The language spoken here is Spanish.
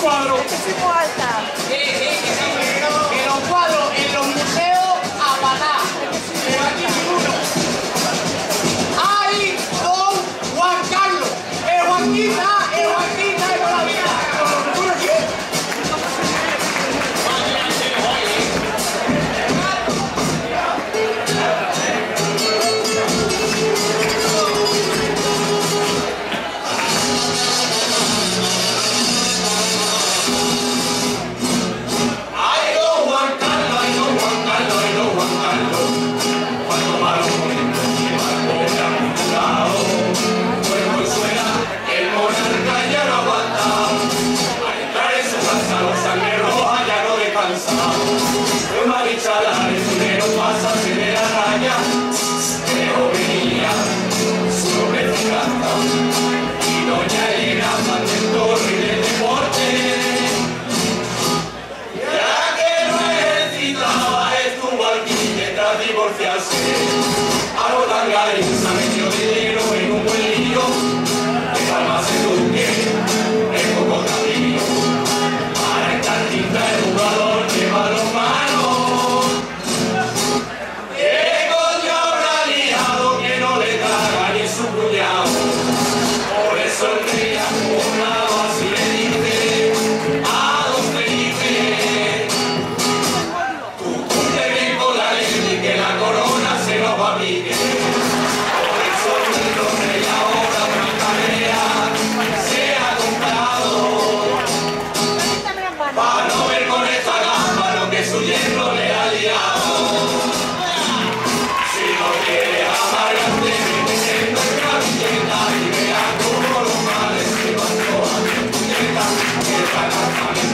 cuadro. Es que soy muy alta. Que los cuadros en los museos a patar. Pero aquí ninguno. ¡Ay, don Juan Carlos! ¡El Juanquita! ¡El Juanquita de toda la vida! Se metió dinero en un buen lío, que calma se duque, es poco camino. Para esta tinta el jugador lleva los manos. ¿Qué coño habrá liado que no le traga ni su cuñado? Por eso el rey acumulado así le dice a don Felipe: tú cumple bien con la ley que la corona se nos va a pique. Para no ver con esta gamba lo que su yerno le ha liado. Si no quiere amargarte, vete en nuestra billeta y vea cómo los males se van todas en tu dieta. Que